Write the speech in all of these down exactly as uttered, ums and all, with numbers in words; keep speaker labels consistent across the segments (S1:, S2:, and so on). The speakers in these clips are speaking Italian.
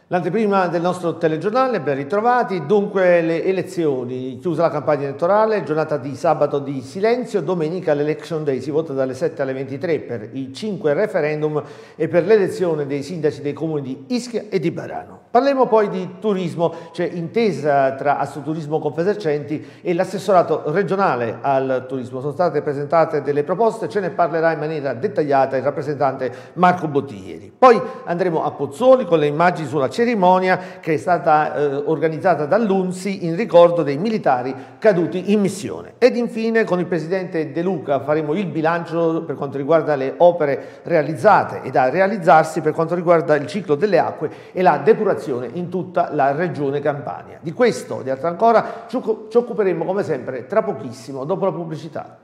S1: L'anteprima del nostro telegiornale, ben ritrovati. Dunque le elezioni, chiusa la campagna elettorale, giornata di sabato di silenzio, domenica l'Election Day, si vota dalle sette alle ventitré per i cinque referendum e per l'elezione dei sindaci dei comuni di Ischia e di Barano. Parliamo poi di turismo, c'è intesa tra Assoturismo Confesercenti e l'assessorato regionale al turismo. Sono state presentate delle proposte, ce ne parlerà in maniera dettagliata il rappresentante Marco Bottiglieri. Poi andremo a Pozzuoli con le immagini sulla cerimonia che è stata eh, organizzata dall'U N S I in ricordo dei militari caduti in missione. Ed infine con il presidente De Luca faremo il bilancio per quanto riguarda le opere realizzate e da realizzarsi per quanto riguarda il ciclo delle acque e la depurazione in tutta la regione Campania. Di questo e di altro ancora ci occuperemo come sempre tra pochissimo, dopo la pubblicità.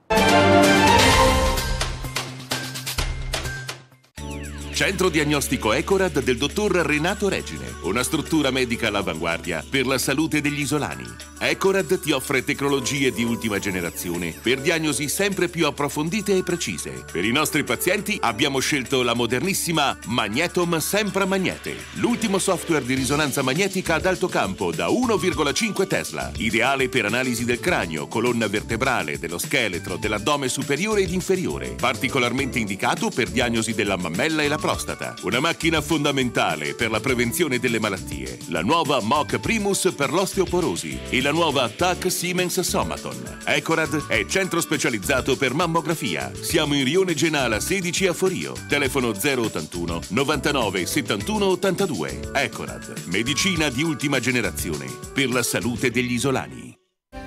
S2: Centro diagnostico Ecorad del dottor Renato Regine, una struttura medica all'avanguardia per la salute degli isolani. Ecorad ti offre tecnologie di ultima generazione per diagnosi sempre più approfondite e precise. Per i nostri pazienti abbiamo scelto la modernissima Magnetom Sempra Magnete, l'ultimo software di risonanza magnetica ad alto campo da uno virgola cinque Tesla, ideale per analisi del cranio, colonna vertebrale, dello scheletro, dell'addome superiore ed inferiore, particolarmente indicato per diagnosi della mammella e la prostata. Una macchina fondamentale per la prevenzione delle malattie. La nuova M O C Primus per l'osteoporosi e la nuova T A C Siemens Somaton. Ecorad è centro specializzato per mammografia. Siamo in Rione Genala sedici a Forio. Telefono zero ottantuno novantanove settantuno ottantadue. Ecorad, medicina di ultima generazione per la salute degli isolani.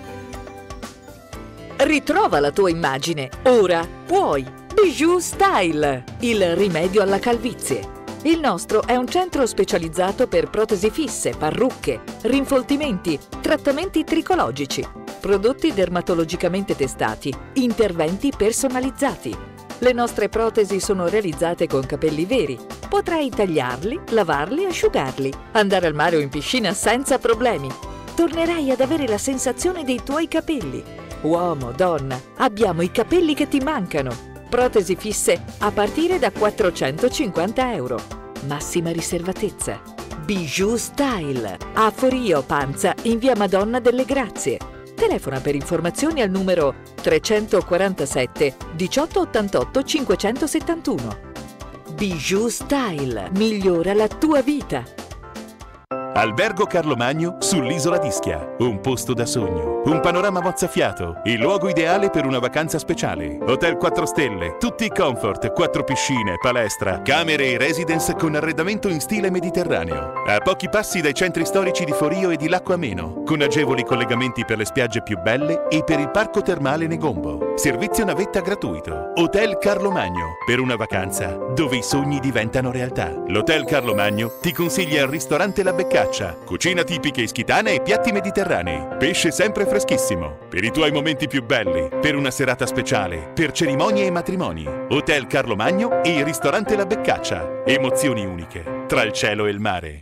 S3: Ritrova la tua immagine. Ora puoi. Bijou Style, il rimedio alla calvizie. Il nostro è un centro specializzato per protesi fisse, parrucche, rinfoltimenti, trattamenti tricologici, prodotti dermatologicamente testati, interventi personalizzati. Le nostre protesi sono realizzate con capelli veri. Potrai tagliarli, lavarli, asciugarli, andare al mare o in piscina senza problemi. Tornerai ad avere la sensazione dei tuoi capelli. Uomo, donna, abbiamo i capelli che ti mancano. Protesi fisse a partire da quattrocentocinquanta euro. Massima riservatezza. Bijou Style. A Forio Panza in via Madonna delle Grazie. Telefona per informazioni al numero trecentoquarantasette diciotto ottantotto cinquecentosettantuno. Bijou Style. Migliora la tua vita.
S4: Albergo Carlo Magno sull'isola d'Ischia. Un posto da sogno, un panorama mozzafiato, il luogo ideale per una vacanza speciale. Hotel quattro stelle, tutti i comfort, quattro piscine, palestra, camere e residence con arredamento in stile mediterraneo. A pochi passi dai centri storici di Forio e di Lacco Ameno, con agevoli collegamenti per le spiagge più belle e per il parco termale Negombo. Servizio navetta gratuito. Hotel Carlo Magno, per una vacanza dove i sogni diventano realtà. L'Hotel Carlo Magno ti consiglia il ristorante La Beccaccia, cucina tipica ischitana e piatti mediterranei. Pesce sempre freschissimo. Per i tuoi momenti più belli, per una serata speciale, per cerimonie e matrimoni. Hotel Carlo Magno e il ristorante La Beccaccia. Emozioni uniche tra il cielo e il mare.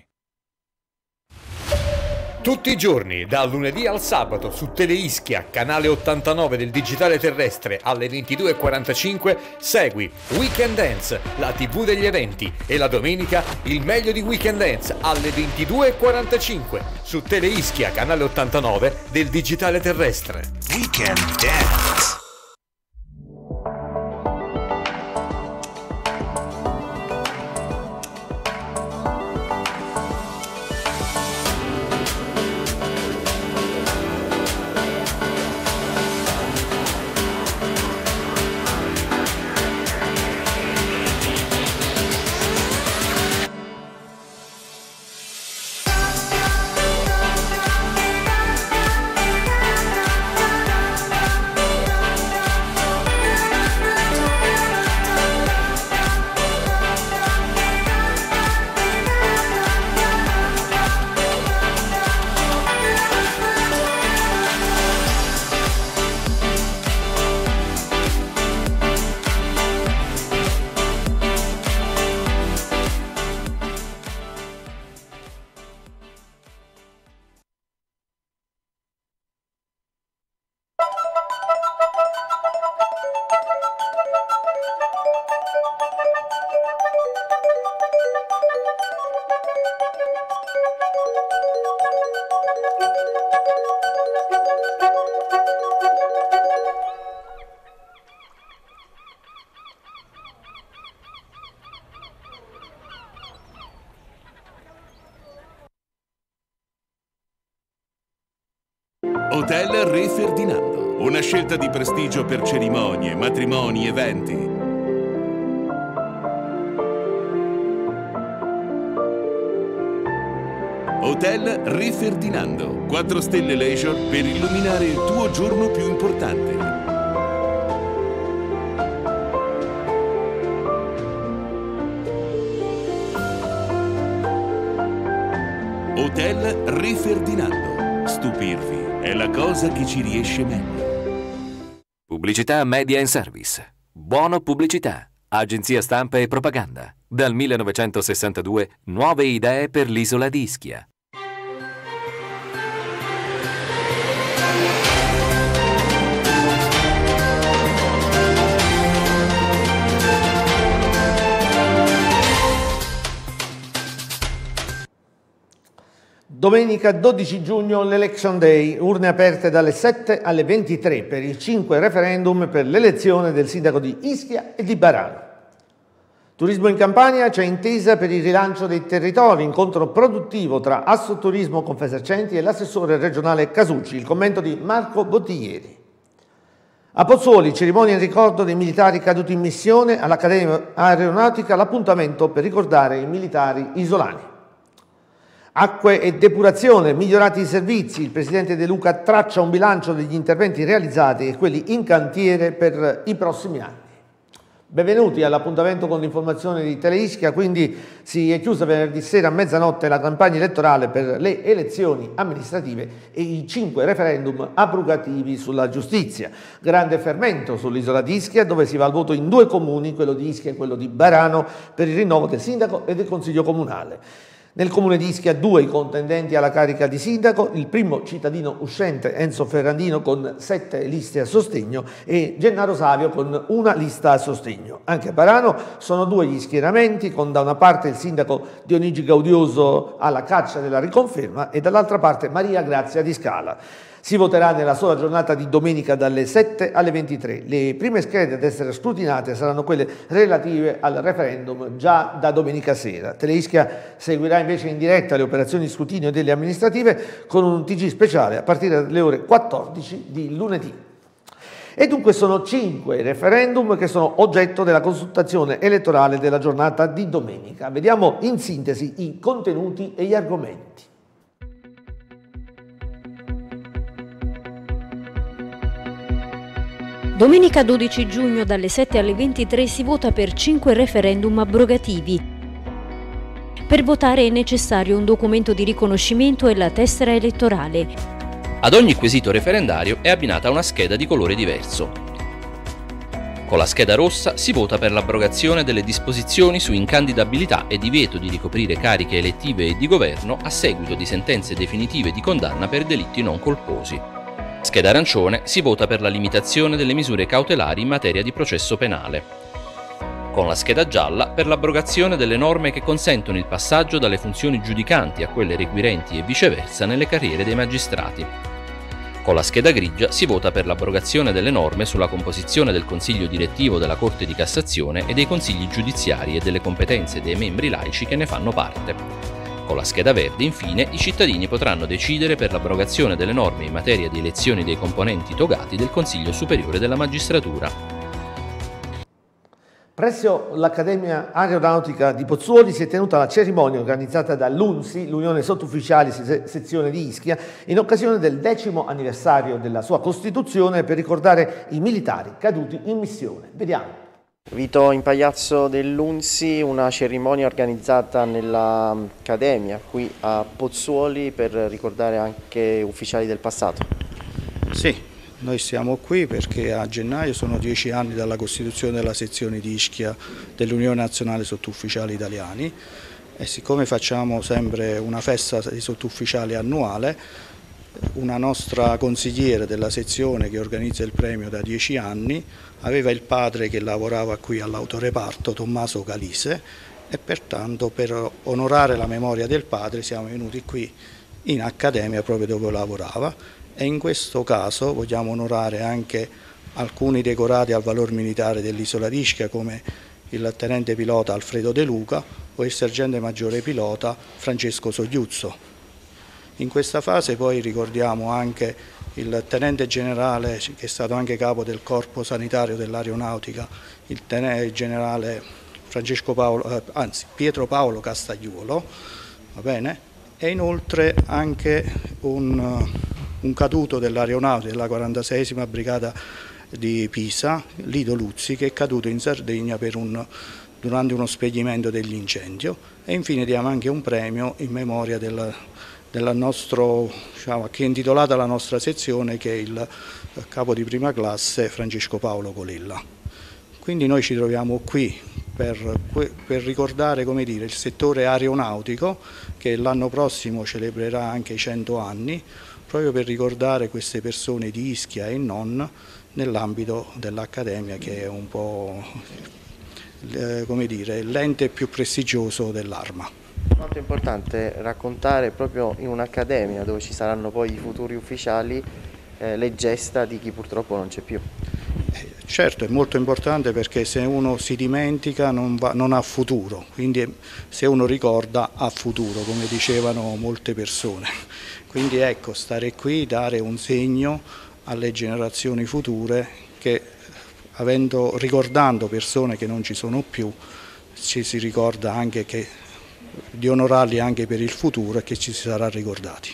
S5: Tutti i giorni, dal lunedì al sabato, su Teleischia, canale ottantanove del digitale terrestre alle ventidue e quarantacinque, segui Weekend Dance, la tivù degli eventi, e la domenica il meglio di Weekend Dance alle ventidue e quarantacinque su Teleischia, canale ottantanove del digitale terrestre.
S2: Weekend Dance. Hotel Re Ferdinando, una scelta di prestigio per cerimonie, matrimoni, eventi. Hotel Re Ferdinando, quattro stelle leisure per illuminare il tuo giorno più importante. Hotel Re Ferdinando. Stupirvi è la cosa che ci riesce meglio.
S6: Pubblicità Media and Service. Buono pubblicità. Agenzia stampa e propaganda. Dal millenovecentosessantadue nuove idee per l'isola di Ischia.
S1: Domenica dodici giugno l'Election Day, urne aperte dalle sette alle ventitré per i cinque referendum per l'elezione del sindaco di Ischia e di Barano. Turismo in Campania, c'è intesa per il rilancio dei territori, incontro produttivo tra Assoturismo Confesercenti e l'assessore regionale Casucci, il commento di Marco Bottiglieri. A Pozzuoli, cerimonia in ricordo dei militari caduti in missione, all'Accademia Aeronautica l'appuntamento per ricordare i militari isolani. Acque e depurazione, migliorati i servizi, il presidente De Luca traccia un bilancio degli interventi realizzati e quelli in cantiere per i prossimi anni. Benvenuti all'appuntamento con l'informazione di Teleischia, quindi si è chiusa venerdì sera a mezzanotte la campagna elettorale per le elezioni amministrative e i cinque referendum abrogativi sulla giustizia. Grande fermento sull'isola di Ischia, dove si va al voto in due comuni, quello di Ischia e quello di Barano, per il rinnovo del sindaco e del consiglio comunale. Nel comune di Ischia due i contendenti alla carica di sindaco, il primo cittadino uscente Enzo Ferrandino con sette liste a sostegno e Gennaro Savio con una lista a sostegno. Anche a Barano sono due gli schieramenti, con da una parte il sindaco Dionigi Gaudioso alla caccia della riconferma e dall'altra parte Maria Grazia Di Scala. Si voterà nella sola giornata di domenica dalle sette alle ventitré. Le prime schede ad essere scrutinate saranno quelle relative al referendum già da domenica sera. Teleischia seguirà invece in diretta le operazioni di scrutinio delle amministrative con un T G speciale a partire dalle ore quattordici di lunedì. E dunque sono cinque referendum che sono oggetto della consultazione elettorale della giornata di domenica. Vediamo in sintesi i contenuti e gli argomenti.
S7: Domenica dodici giugno dalle sette alle ventitré si vota per cinque referendum abrogativi. Per votare è necessario un documento di riconoscimento e la tessera elettorale.
S8: Ad ogni quesito referendario è abbinata una scheda di colore diverso. Con la scheda rossa si vota per l'abrogazione delle disposizioni su incandidabilità e divieto di ricoprire cariche elettive e di governo a seguito di sentenze definitive di condanna per delitti non colposi. Scheda arancione si vota per la limitazione delle misure cautelari in materia di processo penale. Con la scheda gialla per l'abrogazione delle norme che consentono il passaggio dalle funzioni giudicanti a quelle requirenti e viceversa nelle carriere dei magistrati. Con la scheda grigia si vota per l'abrogazione delle norme sulla composizione del Consiglio direttivo della Corte di Cassazione e dei consigli giudiziari e delle competenze dei membri laici che ne fanno parte. Con la scheda verde, infine, i cittadini potranno decidere per l'abrogazione delle norme in materia di elezioni dei componenti togati del Consiglio Superiore della Magistratura.
S1: Presso l'Accademia Aeronautica di Pozzuoli si è tenuta la cerimonia organizzata dall'U N S I, l'Unione Sottufficiali Sezione di Ischia, in occasione del decimo anniversario della sua costituzione per ricordare i militari caduti in missione. Vediamo.
S9: Vito Impagliazzo dell'U N S I, una cerimonia organizzata nell'Accademia qui a Pozzuoli per ricordare anche ufficiali del passato.
S10: Sì, noi siamo qui perché a gennaio sono dieci anni dalla costituzione della sezione di Ischia dell'Unione Nazionale Sottufficiali Italiani e siccome facciamo sempre una festa di sottufficiali annuale, una nostra consigliere della sezione che organizza il premio da dieci anni aveva il padre che lavorava qui all'autoreparto, Tommaso Calise, e pertanto per onorare la memoria del padre siamo venuti qui in accademia proprio dove lavorava e in questo caso vogliamo onorare anche alcuni decorati al valor militare dell'isola di Ischia come il tenente pilota Alfredo De Luca o il sergente maggiore pilota Francesco Sogliuzzo. In questa fase poi ricordiamo anche il tenente generale che è stato anche capo del corpo sanitario dell'aeronautica, il tenente generale Francesco Paolo, eh, anzi Pietro Paolo Castagliuolo, va bene? E inoltre anche un, un caduto dell'aeronautica della quarantaseiesima brigata di Pisa, Lido Luzzi, che è caduto in Sardegna per un, durante uno spegnimento dell'incendio. E infine diamo anche un premio in memoria del, del nostro, diciamo, che è intitolata la nostra sezione, che è il capo di prima classe Francesco Paolo Colella. Quindi noi ci troviamo qui per, per ricordare, come dire, il settore aeronautico, che l'anno prossimo celebrerà anche i cento anni, proprio per ricordare queste persone di Ischia e non nell'ambito dell'Accademia, che è un po', eh, come dire, l'ente più prestigioso dell'Arma.
S9: Molto importante raccontare proprio in un'accademia dove ci saranno poi i futuri ufficiali eh, le gesta di chi purtroppo non c'è più.
S10: Certo, è molto importante, perché se uno si dimentica non, va, non ha futuro, quindi se uno ricorda ha futuro, come dicevano molte persone. Quindi ecco, stare qui, dare un segno alle generazioni future che, avendo, ricordando persone che non ci sono più, ci si ricorda anche che, di onorarli anche per il futuro, e che ci si sarà ricordati.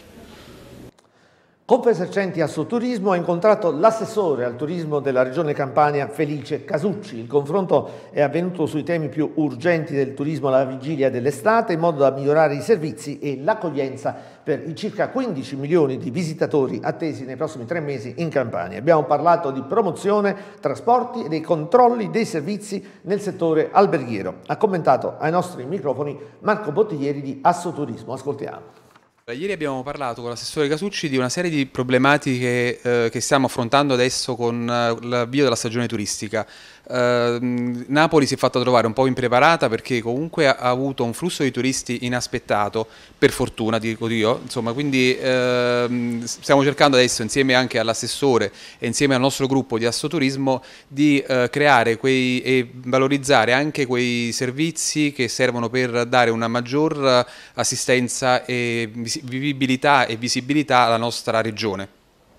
S1: Confesercenti Assoturismo ha incontrato l'assessore al turismo della Regione Campania, Felice Casucci. Il confronto è avvenuto sui temi più urgenti del turismo alla vigilia dell'estate, in modo da migliorare i servizi e l'accoglienza per i circa quindici milioni di visitatori attesi nei prossimi tre mesi in Campania. Abbiamo parlato di promozione, trasporti e dei controlli dei servizi nel settore alberghiero. Ha commentato ai nostri microfoni Marco Bottiglieri di Assoturismo. Ascoltiamo.
S11: Ieri abbiamo parlato con l'assessore Casucci di una serie di problematiche eh, che stiamo affrontando adesso con eh, l'avvio della stagione turistica. Eh, Napoli si è fatta trovare un po' impreparata, perché comunque ha avuto un flusso di turisti inaspettato, per fortuna dico io, insomma, quindi eh, stiamo cercando adesso, insieme anche all'assessore e insieme al nostro gruppo di Assoturismo, di eh, creare quei, e valorizzare anche quei servizi che servono per dare una maggior assistenza e vivibilità e visibilità alla nostra regione.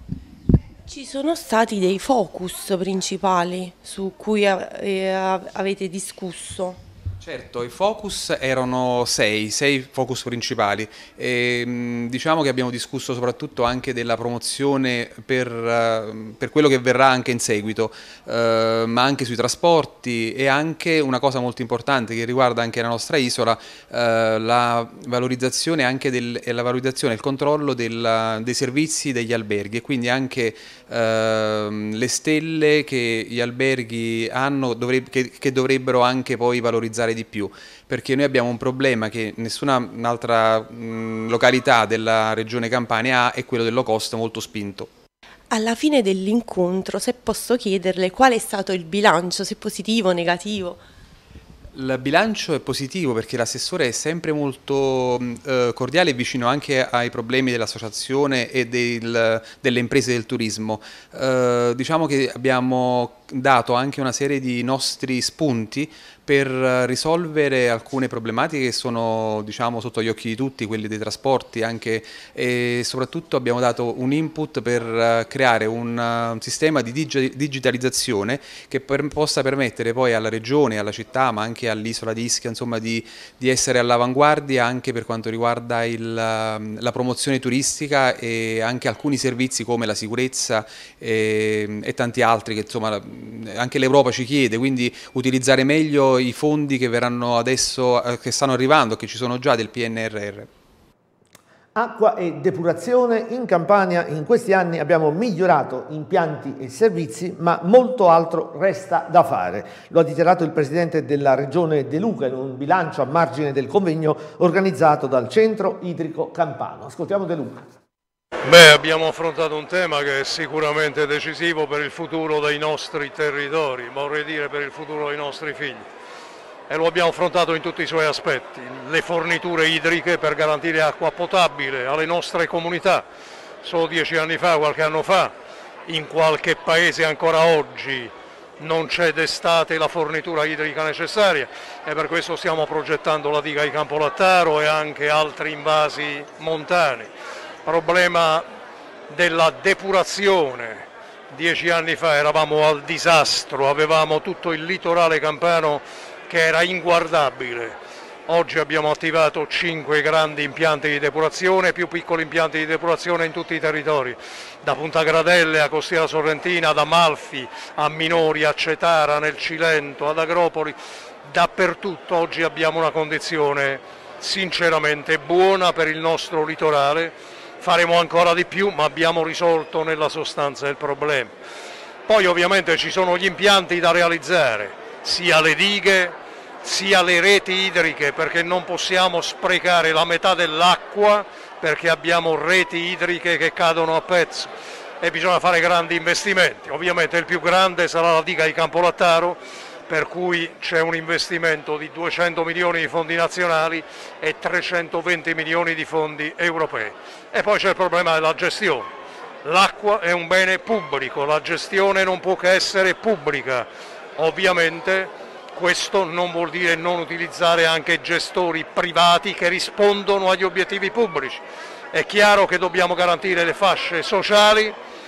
S12: Ci sono stati dei focus principali su cui avete discusso?
S11: Certo, i focus erano sei, sei focus principali e diciamo che abbiamo discusso soprattutto anche della promozione per, per quello che verrà anche in seguito, eh, ma anche sui trasporti, e anche una cosa molto importante che riguarda anche la nostra isola, eh, la valorizzazione anche del, e la valorizzazione e il controllo del, dei servizi degli alberghi, e quindi anche eh, le stelle che gli alberghi hanno, dovre, che, che dovrebbero anche poi valorizzare di più, perché noi abbiamo un problema che nessuna altra mh, località della regione Campania ha, è quello del low cost molto spinto.
S12: Alla fine dell'incontro, se posso chiederle, qual è stato il bilancio, se positivo o negativo?
S11: Il bilancio è positivo, perché l'assessore è sempre molto eh, cordiale e vicino anche ai problemi dell'associazione e del, delle imprese del turismo. Eh, diciamo che abbiamo dato anche una serie di nostri spunti per risolvere alcune problematiche che sono, diciamo, sotto gli occhi di tutti, quelli dei trasporti anche, e soprattutto abbiamo dato un input per creare un, un sistema di digi digitalizzazione che per, possa permettere poi alla regione, alla città, ma anche all'isola di Ischia, insomma, di, di essere all'avanguardia anche per quanto riguarda il, la promozione turistica, e anche alcuni servizi come la sicurezza e, e tanti altri che, insomma, anche l'Europa ci chiede, quindi utilizzare meglio i fondi che verranno adesso, che stanno arrivando, che ci sono già del P N R R.
S1: Acqua e depurazione. In Campania in questi anni abbiamo migliorato impianti e servizi, ma molto altro resta da fare. Lo ha dichiarato il presidente della regione De Luca in un bilancio a margine del convegno organizzato dal Centro Idrico Campano. Ascoltiamo De Luca.
S13: Beh, abbiamo affrontato un tema che è sicuramente decisivo per il futuro dei nostri territori, vorrei dire per il futuro dei nostri figli. E lo abbiamo affrontato in tutti i suoi aspetti, le forniture idriche per garantire acqua potabile alle nostre comunità. Solo dieci anni fa, qualche anno fa, in qualche paese ancora oggi non c'è d'estate la fornitura idrica necessaria, e per questo stiamo progettando la diga di Campolattaro e anche altri invasi montani. Problema della depurazione. Dieci anni fa eravamo al disastro, avevamo tutto il litorale campano che era inguardabile. Oggi abbiamo attivato cinque grandi impianti di depurazione, più piccoli impianti di depurazione in tutti i territori, da Punta Gradelle a Costiera Sorrentina, ad Amalfi, a Minori, a Cetara, nel Cilento, ad Agropoli, dappertutto oggi abbiamo una condizione sinceramente buona per il nostro litorale. Faremo ancora di più, ma abbiamo risolto nella sostanza il problema. Poi ovviamente ci sono gli impianti da realizzare, sia le dighe, sia le reti idriche, perché non possiamo sprecare la metà dell'acqua perché abbiamo reti idriche che cadono a pezzo e bisogna fare grandi investimenti. Ovviamente il più grande sarà la diga di Campolattaro, per cui c'è un investimento di duecento milioni di fondi nazionali e trecentoventi milioni di fondi europei. E poi c'è il problema della gestione. L'acqua è un bene pubblico, la gestione non può che essere pubblica. Ovviamente questo non vuol dire non utilizzare anche gestori privati che rispondono agli obiettivi pubblici. È chiaro che dobbiamo garantire le fasce sociali,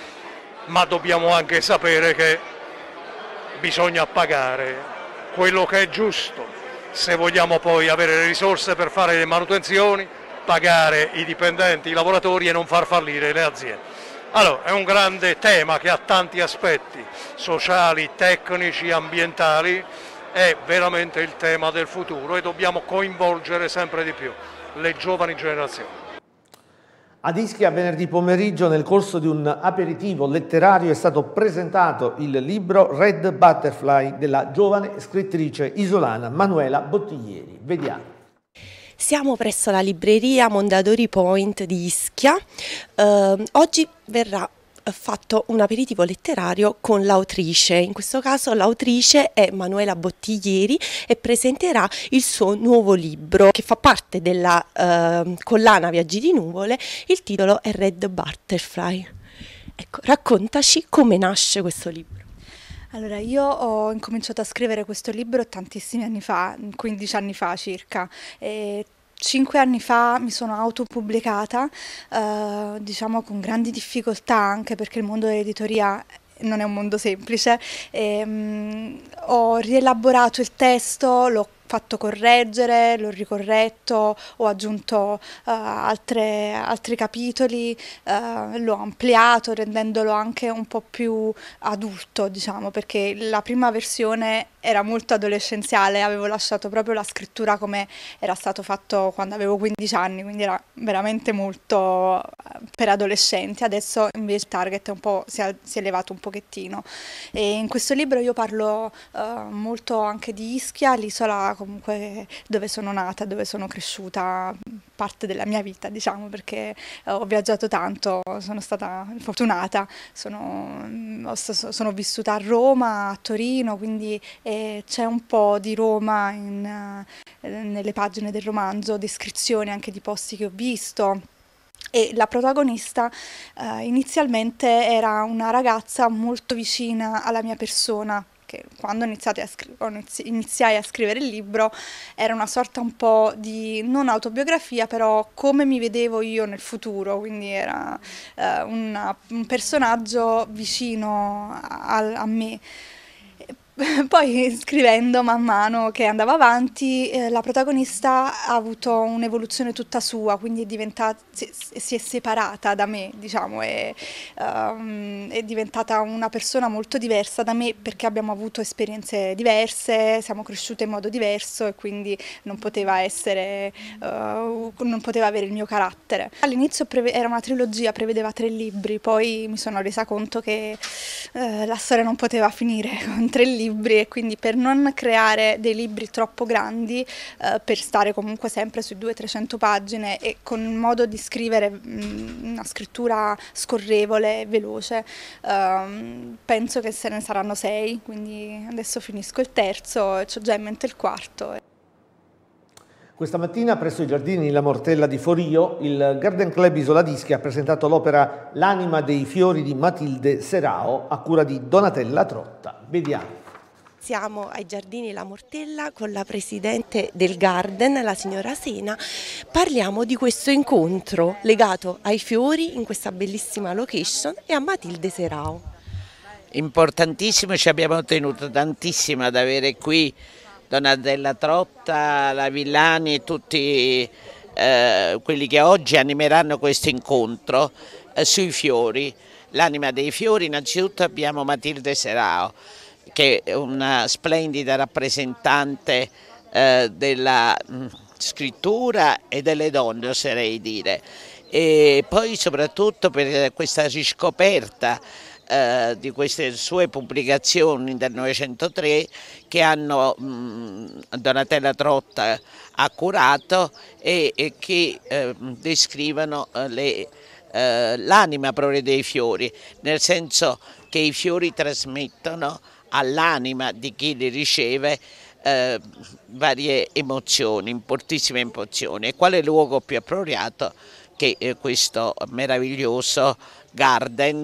S13: ma dobbiamo anche sapere che bisogna pagare quello che è giusto, se vogliamo poi avere le risorse per fare le manutenzioni, pagare i dipendenti, i lavoratori e non far fallire le aziende. Allora, è un grande tema che ha tanti aspetti, sociali, tecnici, ambientali, è veramente il tema del futuro e dobbiamo coinvolgere sempre di più le giovani generazioni.
S1: Ad Ischia venerdì pomeriggio nel corso di un aperitivo letterario è stato presentato il libro Red Butterfly della giovane scrittrice isolana Manuela Bottiglieri. Vediamo.
S12: Siamo presso la libreria Mondadori Point di Ischia. Eh, oggi verrà fatto un aperitivo letterario con l'autrice, in questo caso l'autrice è Manuela Bottiglieri e presenterà il suo nuovo libro che fa parte della eh, collana Viaggi di nuvole. Il titolo è Red Butterfly. Ecco, raccontaci come nasce questo libro.
S14: Allora, io ho incominciato a scrivere questo libro tantissimi anni fa, quindici anni fa circa, e Cinque anni fa mi sono autopubblicata, eh, diciamo con grandi difficoltà, anche perché il mondo dell'editoria non è un mondo semplice. E, mh, ho rielaborato il testo, l'ho fatto correggere, l'ho ricorretto, ho aggiunto uh, altre, altri capitoli, uh, l'ho ampliato rendendolo anche un po' più adulto, diciamo, perché la prima versione era molto adolescenziale, avevo lasciato proprio la scrittura come era stato fatto quando avevo quindici anni, quindi era veramente molto per adolescenti. Adesso invece il target è un po', si, è, si è elevato un pochettino. E in questo libro io parlo uh, molto anche di Ischia, l'isola comunque dove sono nata, dove sono cresciuta, parte della mia vita, diciamo, perché ho viaggiato tanto, sono stata fortunata, sono, sono vissuta a Roma, a Torino, quindi eh, c'è un po' di Roma in, eh, nelle pagine del romanzo, descrizioni anche di posti che ho visto. E la protagonista eh, inizialmente era una ragazza molto vicina alla mia persona, che quando iniziate a iniziai a scrivere il libro era una sorta un po' di, non autobiografia, però come mi vedevo io nel futuro, quindi era eh, una, un personaggio vicino a, a me. Poi scrivendo man mano che andava avanti, eh, la protagonista ha avuto un'evoluzione tutta sua, quindi è diventata, si, si è separata da me, diciamo, è, um, è diventata una persona molto diversa da me perché abbiamo avuto esperienze diverse, siamo cresciute in modo diverso e quindi non poteva essere, uh, non poteva avere il mio carattere. All'inizio era una trilogia, prevedeva tre libri, poi mi sono resa conto che uh, la storia non poteva finire con tre libri. E quindi per non creare dei libri troppo grandi, eh, per stare comunque sempre sui duecento trecento pagine e con un modo di scrivere mh, una scrittura scorrevole, veloce, ehm, penso che se ne saranno sei, quindi adesso finisco il terzo e ho già in mente il quarto.
S1: Questa mattina presso i giardini La Mortella di Forio il Garden Club Isola d'Ischia ha presentato l'opera L'anima dei fiori di Matilde Serao a cura di Donatella Trotta. Vediamo.
S12: siamo ai Giardini La Mortella con la presidente del Garden, la signora Sena. Parliamo di questo incontro legato ai fiori in questa bellissima location e a Matilde Serao.
S15: Importantissimo, ci abbiamo tenuto tantissimo ad avere qui Donatella Trotta, la Villani e tutti eh, quelli che oggi animeranno questo incontro eh, sui fiori. L'anima dei fiori, innanzitutto abbiamo Matilde Serao, che è una splendida rappresentante eh, della mh, scrittura e delle donne, oserei dire, e poi soprattutto per questa riscoperta eh, di queste sue pubblicazioni del Novecentotre che hanno mh, Donatella Trotta ha curato e, e che eh, descrivono eh, le l'anima proprio dei fiori, nel senso che i fiori trasmettono all'anima di chi li riceve eh, varie emozioni, importantissime emozioni. E quale luogo più appropriato che eh, questo meraviglioso garden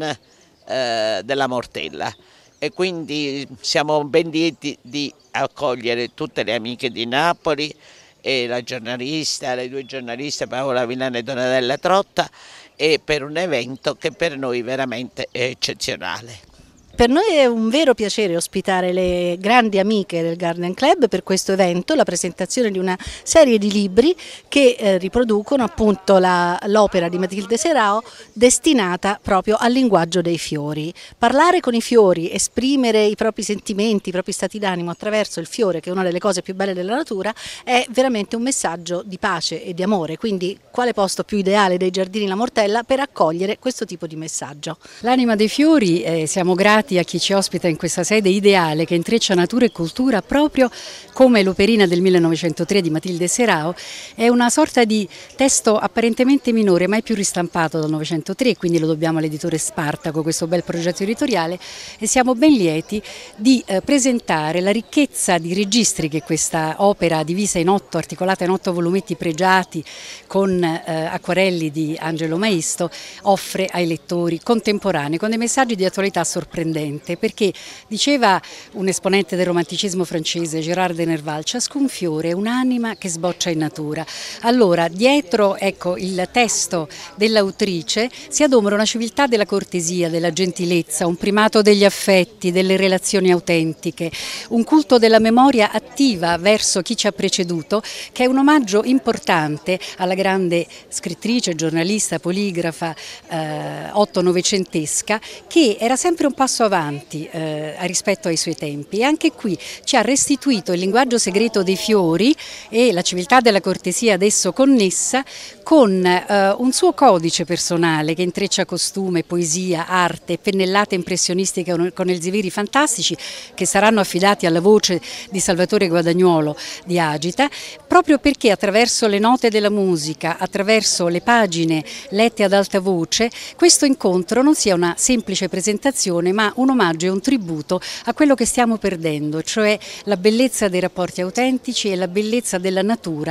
S15: eh, della Mortella. E quindi siamo ben lieti di accogliere tutte le amiche di Napoli e la giornalista, le due giornaliste Paola Villani e Donatella Trotta, e per un evento che per noi veramente è eccezionale.
S16: Per noi è un vero piacere ospitare le grandi amiche del Garden Club per questo evento, la presentazione di una serie di libri che eh, riproducono appunto l'opera di Matilde Serao destinata proprio al linguaggio dei fiori. Parlare con i fiori, esprimere i propri sentimenti, i propri stati d'animo attraverso il fiore, che è una delle cose più belle della natura, è veramente un messaggio di pace e di amore, quindi quale posto più ideale dei Giardini La Mortella per accogliere questo tipo di messaggio.
S17: L'anima dei fiori, eh, siamo grati a chi ci ospita in questa sede ideale che intreccia natura e cultura proprio come l'operina del millenovecentotre di Matilde Serao. È una sorta di testo apparentemente minore, mai più ristampato dal Novecentotre, quindi lo dobbiamo all'editore Spartaco, questo bel progetto editoriale, e siamo ben lieti di eh, presentare la ricchezza di registri che questa opera, divisa in otto, articolata in otto volumetti pregiati con eh, acquarelli di Angelo Maisto, offre ai lettori contemporanei con dei messaggi di attualità sorprendenti. Perché diceva un esponente del romanticismo francese, Gérard de Nerval, ciascun fiore è un'anima che sboccia in natura. Allora, dietro ecco, il testo dell'autrice si adomera una civiltà della cortesia, della gentilezza, un primato degli affetti, delle relazioni autentiche, un culto della memoria attiva verso chi ci ha preceduto, che è un omaggio importante alla grande scrittrice, giornalista, poligrafa eh, otto-novecentesca, che era sempre un passo avanti eh, rispetto ai suoi tempi, e anche qui ci ha restituito il linguaggio segreto dei fiori e la civiltà della cortesia ad esso connessa con eh, un suo codice personale che intreccia costume, poesia, arte, pennellate impressionistiche con elzeviri fantastici che saranno affidati alla voce di Salvatore Guadagnuolo di Agita, proprio perché attraverso le note della musica, attraverso le pagine lette ad alta voce, questo incontro non sia una semplice presentazione ma un omaggio e un tributo a quello che stiamo perdendo, cioè la bellezza dei rapporti autentici e la bellezza della natura.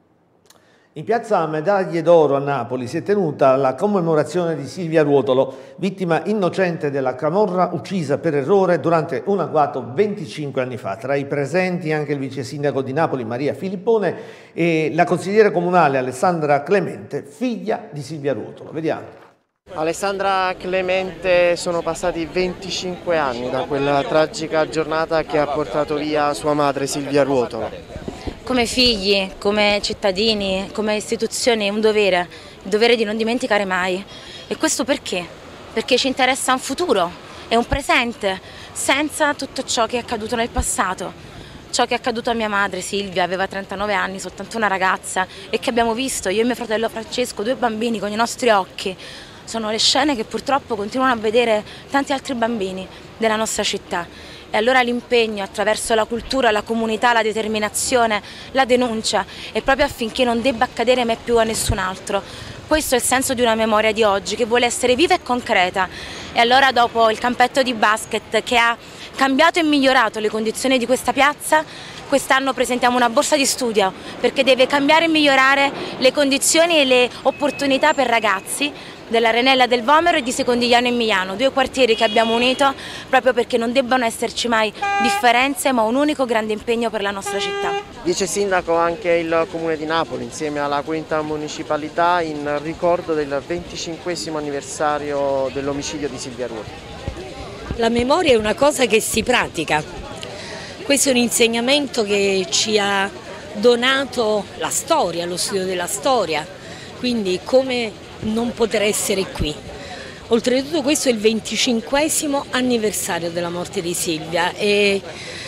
S1: In piazza Medaglie d'Oro a Napoli si è tenuta la commemorazione di Silvia Ruotolo, vittima innocente della camorra uccisa per errore durante un agguato venticinque anni fa. Tra i presenti anche il vice sindaco di Napoli Maria Filippone e la consigliera comunale Alessandra Clemente, figlia di Silvia Ruotolo. Vediamo.
S9: Alessandra Clemente, sono passati venticinque anni da quella tragica giornata che ha portato via sua madre Silvia Ruotolo.
S18: Come figli, come cittadini, come istituzioni è un dovere, il dovere di non dimenticare mai. E questo perché? Perché ci interessa un futuro e un presente senza tutto ciò che è accaduto nel passato. Ciò che è accaduto a mia madre Silvia, aveva trentanove anni, soltanto una ragazza, e che abbiamo visto io e mio fratello Francesco, due bambini con i nostri occhi. Sono le scene che purtroppo continuano a vedere tanti altri bambini della nostra città. E allora l'impegno attraverso la cultura, la comunità, la determinazione, la denuncia è proprio affinché non debba accadere mai più a nessun altro. Questo è il senso di una memoria di oggi che vuole essere viva e concreta. E allora dopo il campetto di basket che ha cambiato e migliorato le condizioni di questa piazza, quest'anno presentiamo una borsa di studio perché deve cambiare e migliorare le condizioni e le opportunità per ragazzi dell'Arenella del Vomero e di Secondigliano e Migliano, due quartieri che abbiamo unito proprio perché non debbano esserci mai differenze, ma un unico grande impegno per la nostra città.
S9: Vice sindaco anche il Comune di Napoli insieme alla quinta municipalità in ricordo del venticinquesimo anniversario dell'omicidio di Silvia Ruoti.
S19: La memoria è una cosa che si pratica, questo è un insegnamento che ci ha donato la storia, lo studio della storia, quindi come non poter essere qui. Oltretutto questo è il venticinquesimo anniversario della morte di Silvia e,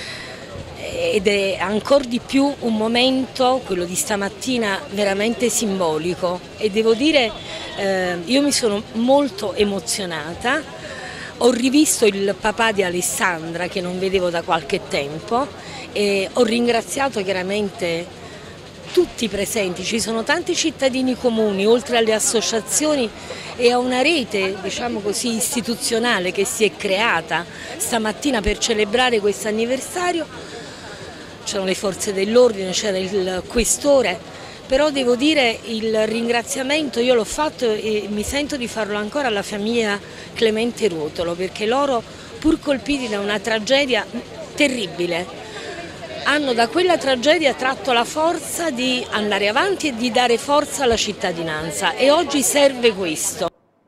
S19: ed è ancora di più un momento, quello di stamattina, veramente simbolico e devo dire eh, io mi sono molto emozionata, ho rivisto il papà di Alessandra che non vedevo da qualche tempo e ho ringraziato chiaramente tutti i presenti, ci sono tanti cittadini comuni oltre alle associazioni e a una rete, diciamo così, istituzionale che si è creata stamattina per celebrare questo anniversario. C'erano le forze dell'ordine, c'era il questore, però devo dire il ringraziamento io l'ho fatto e mi sento di farlo ancora alla famiglia Clemente Ruotolo, perché loro, pur colpiti da una tragedia terribile, hanno da quella tragedia tratto la forza di andare avanti e di dare forza alla cittadinanza e oggi serve questo.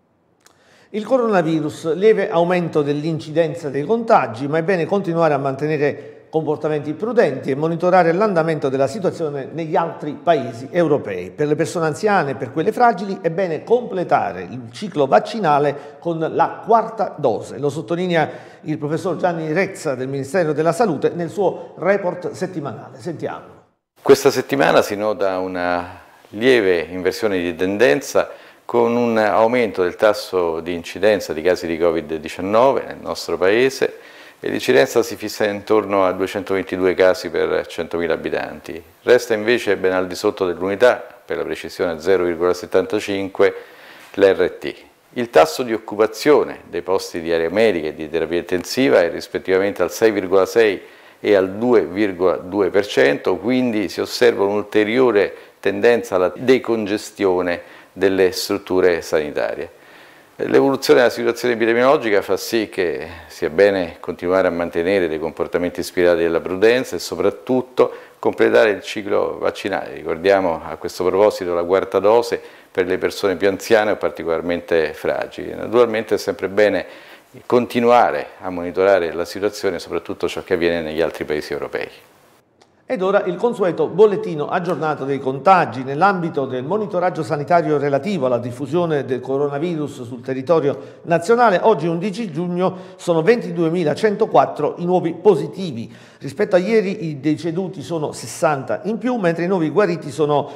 S1: Il coronavirus, lieve aumento dell'incidenza dei contagi, ma è bene continuare a mantenere comportamenti prudenti e monitorare l'andamento della situazione negli altri paesi europei. Per le persone anziane e per quelle fragili è bene completare il ciclo vaccinale con la quarta dose. Lo sottolinea il professor Gianni Rezza del Ministero della Salute nel suo report settimanale. Sentiamo.
S20: Questa settimana si nota una lieve inversione di tendenza con un aumento del tasso di incidenza di casi di Covid diciannove nel nostro Paese e l'incidenza si fissa intorno a duecentoventidue casi per centomila abitanti. Resta invece ben al di sotto dell'unità, per la precisione zero virgola settantacinque, l'R T. Il tasso di occupazione dei posti di area medica e di terapia intensiva è rispettivamente al sei virgola sei e al due virgola due per cento, quindi si osserva un'ulteriore tendenza alla decongestione delle strutture sanitarie. L'evoluzione della situazione epidemiologica fa sì che sia bene continuare a mantenere dei comportamenti ispirati alla prudenza e soprattutto completare il ciclo vaccinale. Ricordiamo a questo proposito la quarta dose per le persone più anziane o particolarmente fragili. Naturalmente è sempre bene continuare a monitorare la situazione e soprattutto ciò che avviene negli altri paesi europei.
S1: Ed ora il consueto bollettino aggiornato dei contagi. Nell'ambito del monitoraggio sanitario relativo alla diffusione del coronavirus sul territorio nazionale, oggi undici giugno sono ventiduemilacentoquattro i nuovi positivi. Rispetto a ieri i deceduti sono sessanta in più, mentre i nuovi guariti sono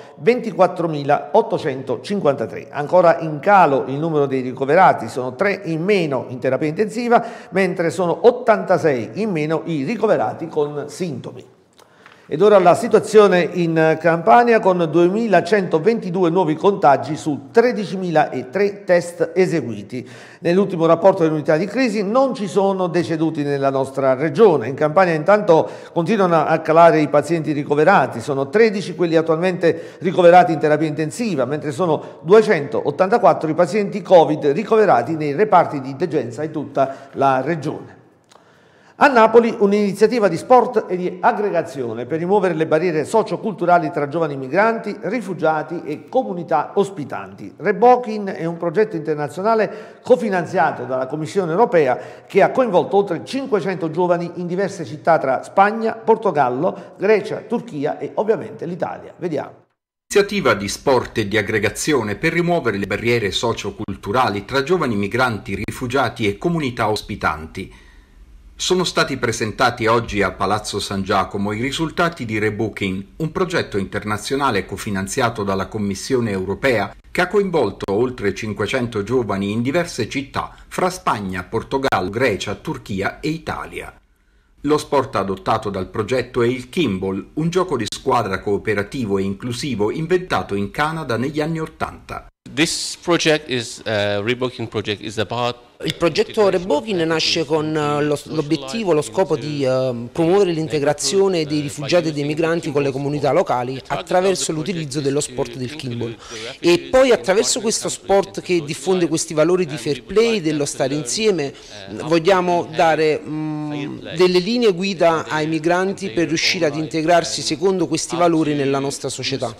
S1: ventiquattromilaottocentocinquantatré. Ancora in calo il numero dei ricoverati, sono tre in meno in terapia intensiva, mentre sono ottantasei in meno i ricoverati con sintomi. Ed ora la situazione in Campania con duemilacentoventidue nuovi contagi su tredicimilatré test eseguiti. Nell'ultimo rapporto dell'unità di crisi non ci sono deceduti nella nostra regione. In Campania intanto continuano a calare i pazienti ricoverati, sono tredici quelli attualmente ricoverati in terapia intensiva, mentre sono duecentottantaquattro i pazienti Covid ricoverati nei reparti di degenza in tutta la regione. A Napoli un'iniziativa di sport e di aggregazione per rimuovere le barriere socioculturali tra giovani migranti, rifugiati e comunità ospitanti. Rebokin è un progetto internazionale cofinanziato dalla Commissione europea che ha coinvolto oltre cinquecento giovani in diverse città tra Spagna, Portogallo, Grecia, Turchia e ovviamente l'Italia. Vediamo.
S21: Iniziativa di sport e di aggregazione per rimuovere le barriere socioculturali tra giovani migranti, rifugiati e comunità ospitanti. Sono stati presentati oggi a Palazzo San Giacomo i risultati di Rebooking, un progetto internazionale cofinanziato dalla Commissione europea che ha coinvolto oltre cinquecento giovani in diverse città fra Spagna, Portogallo, Grecia, Turchia e Italia. Lo sport adottato dal progetto è il Kimball, un gioco di squadra cooperativo e inclusivo inventato in Canada negli anni Ottanta.
S3: This project is uh, Rebooking project is about
S22: Il progetto Rebooking nasce con l'obiettivo, lo scopo di uh, promuovere l'integrazione dei rifugiati e dei migranti con le comunità locali attraverso l'utilizzo dello sport del kimball e poi attraverso questo sport che diffonde questi valori di fair play, dello stare insieme, vogliamo dare um, delle linee guida ai migranti per riuscire ad integrarsi secondo questi valori nella nostra società.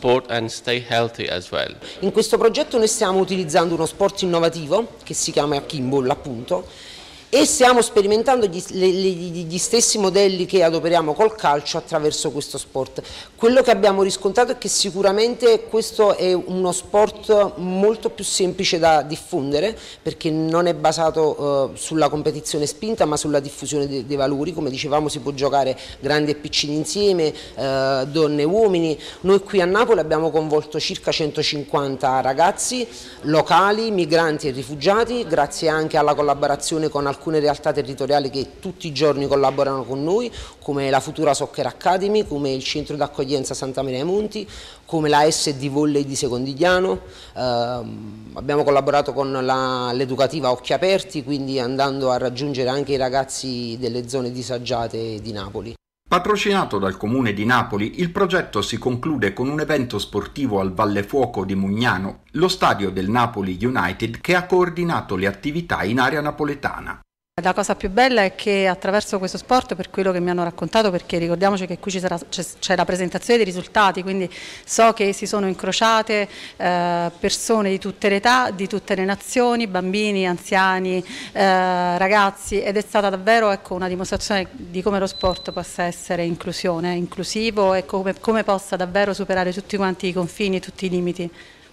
S22: In questo progetto noi stiamo utilizzando uno sport innovativo che si chiama kimball, appunto, e stiamo sperimentando gli, le, gli stessi modelli che adoperiamo col calcio attraverso questo sport. Quello che abbiamo riscontrato è che sicuramente questo è uno sport molto più semplice da diffondere, perché non è basato uh, sulla competizione spinta ma sulla diffusione de dei valori. Come dicevamo, si può giocare grandi e piccini insieme, uh, donne e uomini. Noi qui a Napoli abbiamo coinvolto circa centocinquanta ragazzi locali, migranti e rifugiati, grazie anche alla collaborazione con alcuni alcune realtà territoriali che tutti i giorni collaborano con noi, come la Futura Soccer Academy, come il Centro d'accoglienza Santa Maria ai Monti, come la S D Volley di Secondigliano. Eh, abbiamo collaborato con l'educativa Occhi Aperti, quindi andando a raggiungere anche i ragazzi delle zone disagiate di Napoli.
S21: Patrocinato dal Comune di Napoli, il progetto si conclude con un evento sportivo al Valle Fuoco di Mugnano, lo stadio del Napoli United, che ha coordinato le attività in area napoletana.
S17: La cosa più bella è che attraverso questo sport, per quello che mi hanno raccontato, perché ricordiamoci che qui c'è la presentazione dei risultati, quindi so che si sono incrociate eh, persone di tutte le età, di tutte le nazioni, bambini, anziani, eh, ragazzi, ed è stata davvero, ecco, una dimostrazione di come lo sport possa essere inclusione, inclusivo e come, come possa davvero superare tutti quanti i confini, tutti i limiti.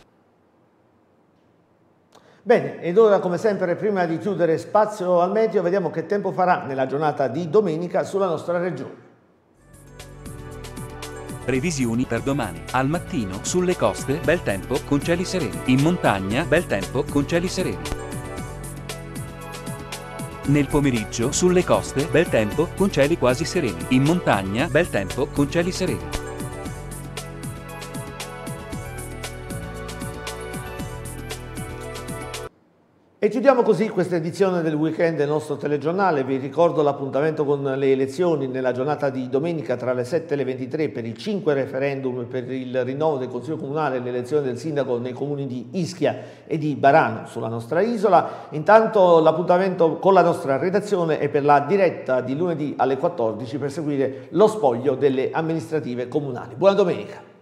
S1: Bene, ed ora come sempre prima di chiudere spazio al meteo vediamo che tempo farà nella giornata di domenica sulla nostra regione.
S23: Previsioni per domani. Al mattino sulle coste bel tempo con cieli sereni. In montagna bel tempo con cieli sereni. Nel pomeriggio sulle coste bel tempo con cieli quasi sereni. In montagna bel tempo con cieli sereni.
S1: E chiudiamo così questa edizione del weekend del nostro telegiornale. Vi ricordo l'appuntamento con le elezioni nella giornata di domenica tra le sette e le ventitré per i cinque referendum per il rinnovo del Consiglio Comunale e l'elezione del sindaco nei comuni di Ischia e di Barano sulla nostra isola. Intanto l'appuntamento con la nostra redazione è per la diretta di lunedì alle quattordici per seguire lo spoglio delle amministrative comunali. Buona domenica!